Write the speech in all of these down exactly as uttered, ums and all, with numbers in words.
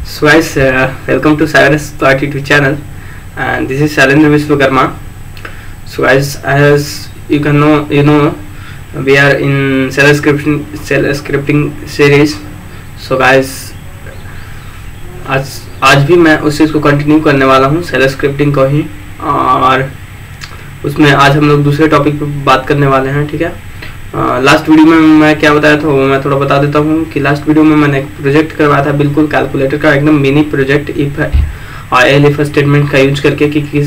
So guys, uh, welcome to Cyrus thirty-two channel, and this is Shailendra Vishwakarma. So guys, as you can know, you know, we are in cell scripting cell scripting series. So guys, आज आज भी मैं उस चीज़ को continue करने वाला हूँ, shell scripting को ही, और उसमें आज हम लोग दूसरे टॉपिक पे बात करने वाले हैं। ठीक है, लास्ट वीडियो में मैं क्या बताया था वो मैं थोड़ा बता देता हूँ कि लास्ट वीडियो में मैंने एक प्रोजेक्ट करवाया था, बिल्कुल कैलकुलेटर का एकदम मिनी प्रोजेक्ट इफ और एलिफ स्टेटमेंट का यूज करके कि किस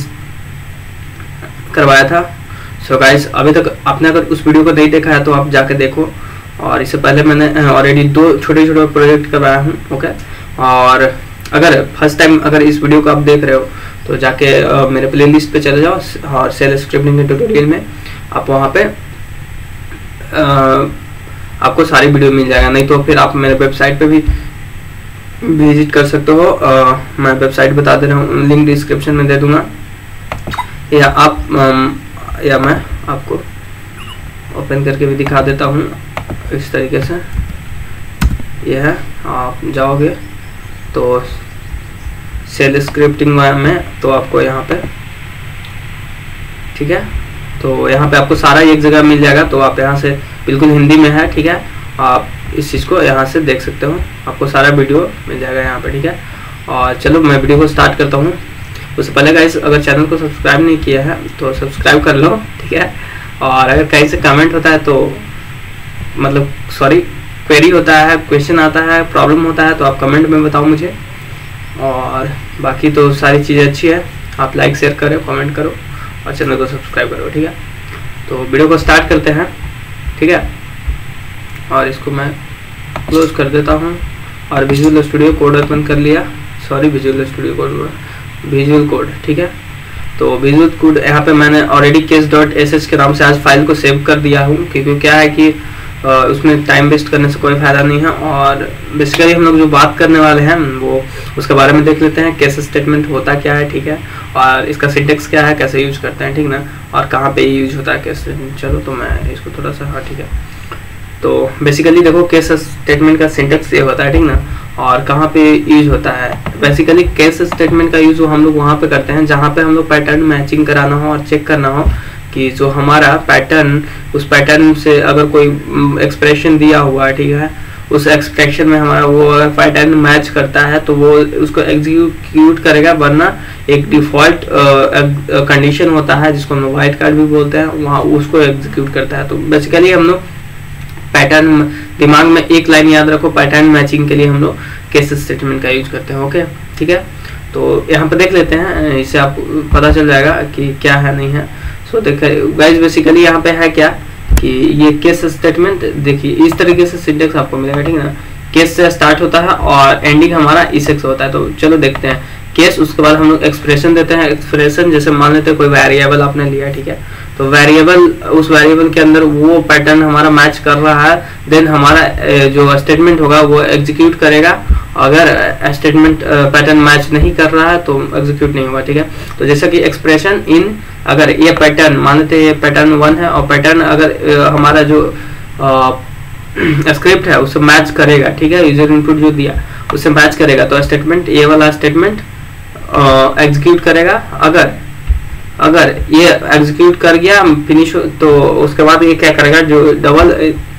करवाया था। सो so गाइस, अभी तक आपने अगर उस वीडियो को नहीं देखा है तो आप जाके देखो, और इससे पहले मैंने ऑलरेडी दो छोटे छोटे प्रोजेक्ट करवाया हूँ। ओके, और अगर फर्स्ट टाइम अगर इस वीडियो को आप देख रहे हो तो जाके uh, मेरे प्ले लिस्ट पे चले जाओ, और सेल स्क्रिप्टिंग के ट्यूटोरियल में आप वहाँ पे uh, आपको सारी वीडियो मिल जाएगा। नहीं तो फिर आप मेरे वेबसाइट पे भी विजिट कर सकते हो। uh, मैं वेबसाइट बता दे रहा हूँ, लिंक डिस्क्रिप्शन में दे दूंगा, या आप um, या मैं आपको ओपन करके भी दिखा देता हूँ। इस तरीके से यह है, आप जाओगे तो सेल स्क्रिप्टिंग में तो आपको यहाँ पे, ठीक है, तो यहाँ पे आपको सारा एक जगह मिल जाएगा। तो आप यहाँ से बिल्कुल हिंदी में है, ठीक है, आप इस चीज़ को यहाँ से देख सकते हो, आपको सारा वीडियो मिल जाएगा यहाँ पे। ठीक है, और चलो मैं वीडियो को स्टार्ट करता हूँ। उससे पहले गाइस, अगर चैनल को सब्सक्राइब नहीं किया है तो सब्सक्राइब कर लो, ठीक है। और अगर कहीं से कमेंट होता है तो मतलब सॉरी क्वेरी होता है, क्वेश्चन आता है, प्रॉब्लम होता है तो आप कमेंट में बताओ मुझे। और बाकी तो सारी चीज़ें अच्छी है, आप लाइक शेयर करो, कमेंट करो और चैनल को सब्सक्राइब करो। ठीक है, तो वीडियो को स्टार्ट करते हैं। ठीक है, और इसको मैं क्लोज कर देता हूँ, और विजुअल स्टूडियो कोड ओपन कर लिया। Sorry, visual studio code, visual code. ठीक है, तो विजुअल कोड यहाँ पे मैंने already case dot S S के नाम से आज फाइल को सेव कर दिया हूँ, क्योंकि क्या है कि आ, उसमें टाइम वेस्ट करने से कोई फायदा नहीं है। और बेसिकली हम लोग जो बात करने वाले हैं वो उसके बारे में देख लेते हैं, केस स्टेटमेंट होता क्या है, ठीक है, और इसका सिंटेक्स क्या है, कैसे यूज करते हैं, ठीक ना, और कहाँ पे यूज होता है केस स्टेटमेंट। चलो तो मैं इसको थोड़ा सा, हाँ ठीक है, तो बेसिकली देखो केस स्टेटमेंट का सिंटेक्स ये होता है, ठीक ना, और कहाँ पे यूज होता है। बेसिकली केस स्टेटमेंट का यूज हम लोग वहाँ पे करते हैं जहाँ पे हम लोग पैटर्न मैचिंग कराना हो और चेक करना हो कि जो हमारा पैटर्न, उस पैटर्न से अगर कोई एक्सप्रेशन दिया हुआ है, ठीक है, उस एक्सप्रेशन में हमारा वो अगर पैटर्न मैच करता है तो वो उसको एग्जीक्यूट करेगा, वरना एक डिफॉल्ट कंडीशन होता है जिसको हम लोग वाइट कार्ड भी बोलते हैं, वहाँ उसको एग्जीक्यूट करता है। तो बेसिकली हम लोग पैटर्न, दिमाग में एक लाइन याद रखो, पैटर्न मैचिंग के लिए हम लोग केस स्टेटमेंट का यूज करते हैं। ओके, ठीक है, तो यहाँ पे देख लेते हैं, इससे आपको पता चल जाएगा कि क्या है नहीं है। सो देखिए गाइस, बेसिकली यहाँ पे है क्या कि ये केस स्टेटमेंट देखिए इस तरीके से सिंटेक्स आपको मिलेगा, ठीक है ना, केस से स्टार्ट होता है और एंडिंग हमारा इस होता है। तो चलो देखते हैं केस, उसके बाद हम लोग एक्सप्रेशन देते हैं। एक्सप्रेशन जैसे मान लेते हैं कोई वेरिएबल आपने लिया, ठीक है, तो वेरिएबल, उस वेरिएबल के अंदर वो पैटर्न हमारा मैच कर रहा है, देन हमारा जो स्टेटमेंट होगा वो एग्जीक्यूट करेगा। अगर स्टेटमेंट पैटर्न मैच नहीं कर रहा है तो एग्जीक्यूट नहीं होगा। ठीक है, तो जैसा कि एक्सप्रेशन इन, अगर ये पैटर्न मान लेते हैं ये पैटर्न वन है, और पैटर्न अगर uh, हमारा जो स्क्रिप्ट uh, है उससे मैच करेगा, ठीक है, यूजर इनपुट जो दिया उससे मैच करेगा, तो स्टेटमेंट, ये वाला स्टेटमेंट एग्जीक्यूट uh, करेगा। अगर अगर ये एग्जीक्यूट कर गया, फिनिश, तो उसके बाद ये क्या करेगा, जो डबल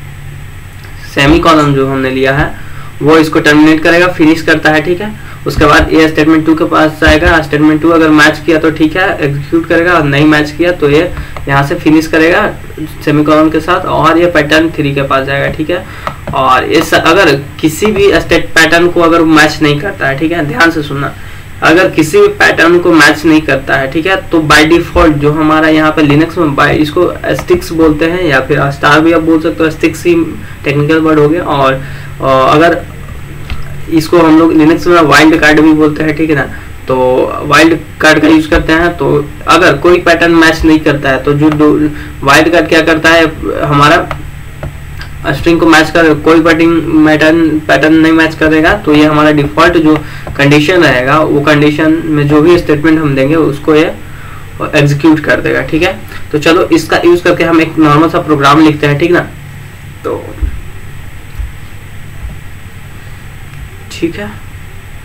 सेमी कॉलम जो हमने लिया है वो इसको टर्मिनेट करेगा, फिनिश करता है। ठीक है, उसके बाद ये स्टेटमेंट टू के पास जाएगा, स्टेटमेंट टू अगर मैच किया तो ठीक है एग्जीक्यूट करेगा, और नहीं मैच किया तो ये यहाँ से फिनिश करेगा सेमीकोलन के साथ, और ये पैटर्न थ्री के पास जाएगा। ठीक है, और इस अगर किसी भी स्टेट पैटर्न को अगर मैच नहीं करता है, ठीक है, ध्यान से सुनना, अगर किसी भी पैटर्न को मैच नहीं करता है, ठीक है, तो बाय डिफॉल्ट जो हमारा यहाँ पे लिनक्स में बाय, इसको स्टिक्स बोलते हैं या फिर स्टार भी आप बोल सकते हो, स्टिक्स ही टेक्निकल वर्ड हो गया। और और अगर इसको हम लोग लिनक्स में वाइल्ड कार्ड भी बोलते हैं, ठीक है ना, तो वाइल्ड कार्ड का यूज करते हैं। तो अगर कोई पैटर्न मैच नहीं करता है तो जो वाइल्ड कार्ड क्या करता है, हमारा स्ट्रिंग को मैच कर, कोई पैटर्न पैटर्न नहीं मैच करेगा तो ये हमारा डिफॉल्ट जो कंडीशन रहेगा, वो कंडीशन में जो भी स्टेटमेंट हम देंगे उसको ये एग्जीक्यूट कर देगा। ठीक है, तो चलो इसका यूज करके हम एक नॉर्मल सा प्रोग्राम लिखते हैं, ठीक ना। तो ठीक है,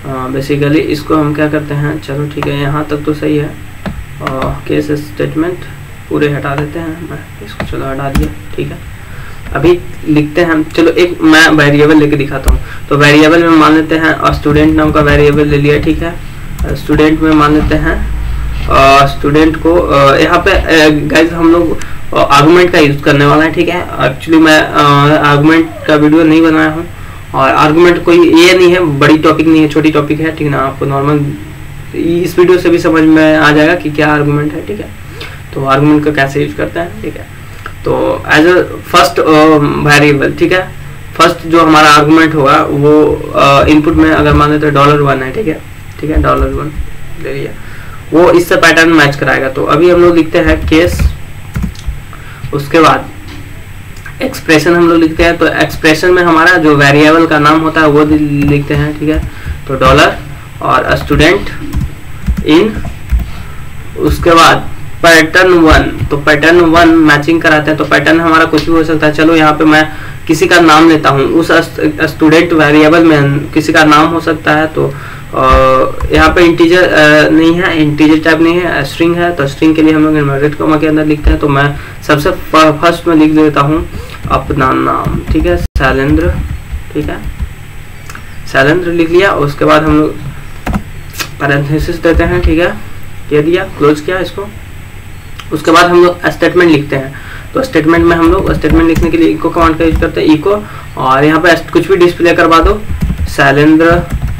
बेसिकली इसको हम क्या करते हैं, चलो ठीक है यहाँ तक तो सही है। केस स्टेटमेंट पूरे हटा देते हैं, मैं इसको चलो हटा दिया, ठीक है। अभी लिखते हैं हम, चलो एक मैं वेरिएबल लेके दिखाता हूँ। तो वेरिएबल में मान लेते हैं और स्टूडेंट नाम का वेरिएबल ले लिया, ठीक है। स्टूडेंट में मान लेते हैं स्टूडेंट को यहाँ पे गाइस हम लोग आर्गुमेंट का यूज करने वाला है, ठीक है। एक्चुअली मैं आर्गुमेंट का वीडियो नहीं बनाया हूँ, और आर्गुमेंट कोई ये नहीं है, बड़ी टॉपिक नहीं है, छोटी टॉपिक है, ठीक है ना। आपको नॉर्मल इस वीडियो से भी समझ में आ जाएगा कि क्या आर्गुमेंट है, ठीक है। तो आर्गुमेंट का कैसे यूज करते हैं, ठीक है। तो एज अ फर्स्ट वेरिएबल, ठीक है, फर्स्ट जो हमारा आर्गुमेंट होगा वो इनपुट uh, में अगर मान लेते हैं डॉलर वन है, ठीक है, ठीक है, डॉलर वन ले लिया, वो इससे पैटर्न मैच कराएगा। तो अभी हम लोग लिखते हैं केस, उसके बाद एक्सप्रेशन हम लोग लिखते हैं। तो एक्सप्रेशन में हमारा जो वेरिएबल का नाम होता है वो लिखते हैं, ठीक है। तो डॉलर और स्टूडेंट इन, उसके बाद पैटर्न वन, तो पैटर्न वन मैचिंग कराते हैं। तो पैटर्न हमारा कुछ भी हो सकता है, चलो यहाँ पे मैं किसी का नाम लेता हूँ, उस स्टूडेंट वेरिएबल में किसी का नाम हो सकता है। तो यहाँ पे इंटीजर नहीं है, इंटीजर टाइप नहीं है, स्ट्रिंग है। तो स्ट्रिंग के लिए हम लोग इन्वर्टेड कॉमा के अंदर लिखते हैं। तो मैं सबसे फर्स्ट में लिख देता हूँ अपना नाम, ठीक है, शैलेंद्र, ठीक है, शैलेंद्र लिख लिया। उसके बाद हम लोग पैरेंथेसिस देते हैं, ठीक है, कह दिया, क्लोज किया इसको। उसके बाद हम लोग स्टेटमेंट लिखते हैं। तो स्टेटमेंट में हम लोग स्टेटमेंट लिखने के लिए इको कमांड का यूज करते हैं, इको, और यहाँ पे कुछ भी डिस्प्ले करवा दो, Shailendra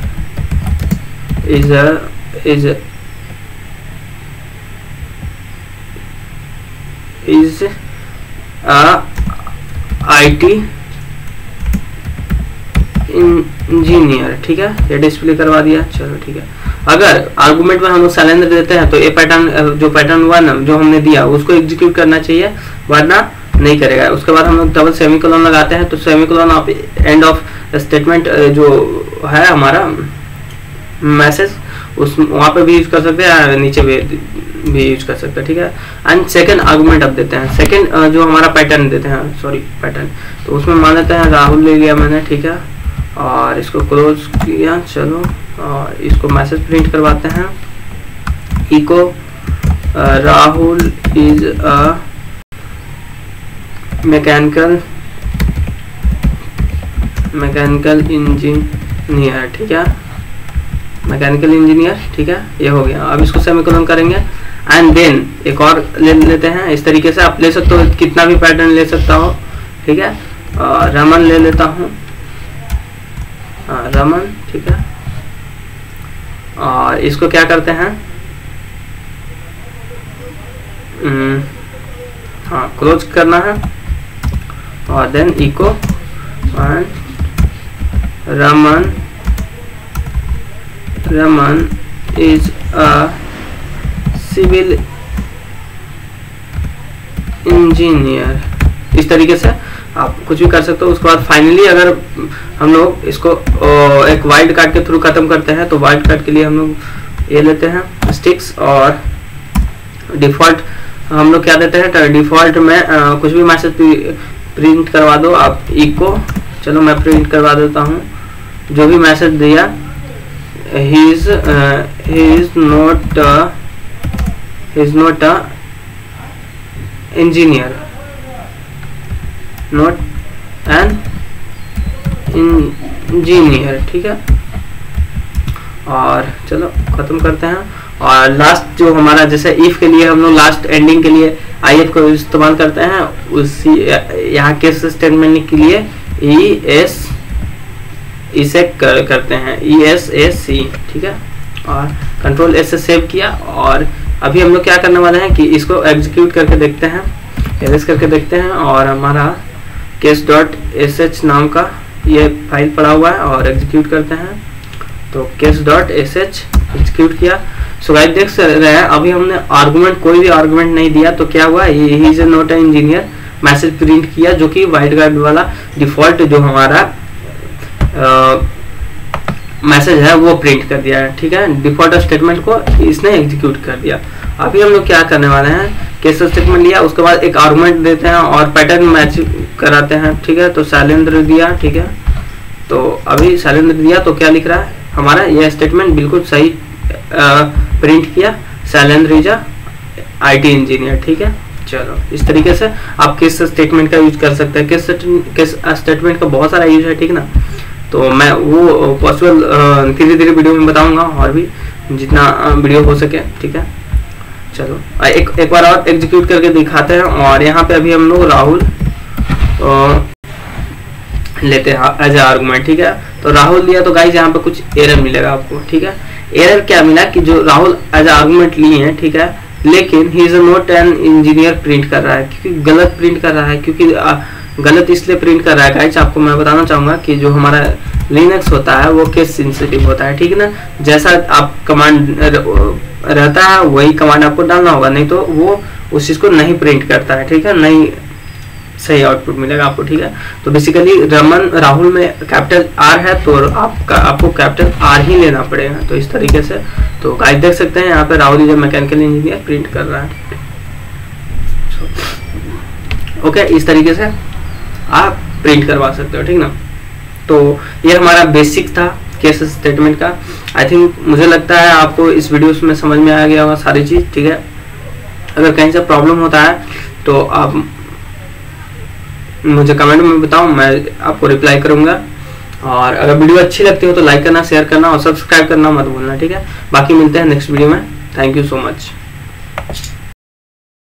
is is is IT engineer, ठीक है, ये डिस्प्ले करवा दिया, चलो ठीक है। अगर आर्गुमेंट में हम लोग शैलेंद्र देते हैं तो ये पैटर्न, जो पैटर्न वन जो हमने दिया उसको एग्जीक्यूट करना चाहिए, वरना नहीं करेगा। उसके बाद हम लोग डबल सेमीकोलन लगाते हैं। तो सेमीकोलन आप एंड ऑफ स्टेटमेंट जो है हमारा मैसेज, उस वहाँ पे भी यूज कर सकते हैं, नीचे भी भी यूज कर सकते हैं, ठीक है। एंड सेकंड आर्गुमेंट अब देते हैं, सेकंड जो हमारा पैटर्न देते हैं, सॉरी पैटर्न, तो उसमें मान लेते हैं राहुल ले लिया मैंने, ठीक है, और इसको क्लोज किया, चलो, और इसको मैसेज प्रिंट करवाते हैं, echo Rahul is a mechanical mechanical engineer, ठीक है, मैकेनिकल इंजीनियर, ठीक है, ये हो गया। अब इसको सेमीकोलन करेंगे एंड देन एक और ले लेते हैं। इस तरीके से आप ले सकते हो, कितना भी पैटर्न ले सकता हो, ठीक है। रमन ले लेता हूँ, रमन, ठीक है, और इसको क्या करते हैं, हाँ क्लोज करना है, और then echo Raman Raman is a civil engineer. इस तरीके से आप कुछ भी कर सकते हो। उसके बाद फाइनली अगर हम लोग इसको एक वाइल्ड कार्ड के थ्रू खत्म करते हैं, तो वाइल्ड कार्ड के लिए हम लोग ये लेते हैं स्टिक्स, और डिफॉल्ट हम लोग क्या देते हैं, तो डिफॉल्ट में आ, कुछ भी मैसेज प्रिंट करवा दो आप, इको, चलो मैं प्रिंट करवा देता हूँ जो भी मैसेज दिया, he is uh, he is not uh, he is not a engineer, not an engineer, ठीक है। और चलो खत्म करते हैं। और लास्ट जो हमारा, जैसे इफ के लिए हम लोग लास्ट एंडिंग के लिए आई एफ को इस्तेमाल करते हैं, उसी यहाँ केस स्टेटमेंट के लिए ई एस इसे कर, करते हैं ई एस एस सी, ठीक है, और कंट्रोल एस से सेव किया। और अभी हम लोग क्या करने वाले हैं कि इसको एग्जीक्यूट करके देखते हैं, एरेज करके देखते हैं, और हमारा केस डॉट एस एच नाम का ये फाइल पड़ा हुआ है, और एग्जीक्यूट करते हैं। तो case dot S H execute किया। सो गाइस देख रहे हैं अभी हमने आर्गुमेंट, कोई भी आर्गुमेंट नहीं दिया, तो क्या हुआ, he is not a engineer message print किया, जो कि वाइट कार्ड वाला डिफॉल्ट जो हमारा मैसेज uh, है वो प्रिंट कर दिया है, ठीक है। डिफॉल्ट स्टेटमेंट को इसने एग्जीक्यूट कर दिया। अभी हम लोग क्या करने वाले हैं, केस स्टेटमेंट लिया, उसके बाद एक आर्गुमेंट देते हैं और पैटर्न मैच कराते हैं, ठीक है। तो शैलेंद्र दिया, ठीक है, तो अभी शैलेंद्र दिया तो क्या लिख रहा है, हमारा यह स्टेटमेंट बिल्कुल सही प्रिंट किया, शैलेंद्र रेजा आईटी इंजीनियर। ठीक है, चलो इस तरीके से आप किस स्टेटमेंट का यूज कर सकते हैं, किस किस स्टेटमेंट का बहुत सारा यूज है, ठीक ना। तो मैं वो पॉसिबल धीरे धीरे वीडियो में बताऊंगा, और भी जितना वीडियो हो सके, ठीक है। चलो एक एक बार और एग्जीक्यूट करके दिखाते हैं। और यहाँ पे अभी हम लोग राहुल लेते हैं एज ए आर्गुमेंट, ठीक है। तो राहुल लिया तो गाइस यहाँ पे कुछ एरर मिलेगा आपको, ठीक है। एरर क्या मिला कि जो राहुल एज आर्गुमेंट लिए हैं, ठीक है, लेकिन he is not an engineer print कर रहा है, क्योंकि गलत प्रिंट कर रहा है। क्योंकि गलत इसलिए प्रिंट कर रहा है गाइस, आपको मैं बताना चाहूंगा कि जो हमारा लिनक्स होता है वो केस सेंसिटिव होता है, ठीक है ना। जैसा आप कमांड रहता है वही कमांड आपको डालना होगा, नहीं तो वो उस चीज को नहीं प्रिंट करता है, ठीक है, नहीं सही आउटपुट मिलेगा आपको, ठीक है। तो बेसिकली रमन राहुल में कैपिटल आर है, तो आपका आपको कैपिटल आर ही लेना पड़ेगा। तो इस तरीके से तो गाइस देख सकते हैं यहाँ पे Rahul is mechanical engineer print कर रहा है। ओके okay, इस तरीके से आप प्रिंट करवा सकते हो, ठीक ना। तो ये हमारा बेसिक था केस स्टेटमेंट का। आई थिंक मुझे लगता है आपको इस वीडियो में समझ में आ गया होगा सारी चीज, ठीक है। अगर कहीं से प्रॉब्लम होता है तो आप मुझे कमेंट में बताओ, मैं आपको रिप्लाई करूंगा। और अगर वीडियो अच्छी लगती हो तो लाइक करना, शेयर करना और सब्सक्राइब करना मत भूलना, ठीक है। बाकी मिलते हैं नेक्स्ट वीडियो में। Thank you so much.